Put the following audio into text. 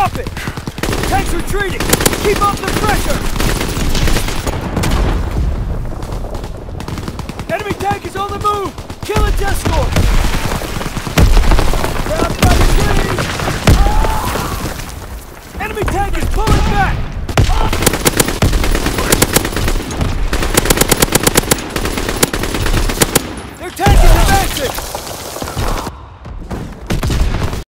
Drop it! Tank's retreating! Keep up the pressure! Enemy tank is on the move! Kill its escort!